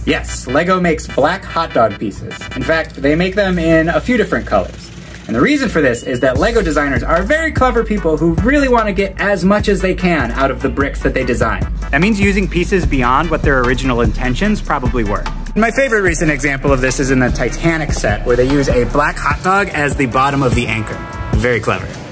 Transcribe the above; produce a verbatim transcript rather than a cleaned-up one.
Yes, Lego makes black hot dog pieces. In fact, they make them in a few different colors. And the reason for this is that Lego designers are very clever people who really want to get as much as they can out of the bricks that they design. That means using pieces beyond what their original intentions probably were. My favorite recent example of this is in the Titanic set, where they use a black hot dog as the bottom of the anchor. Very clever.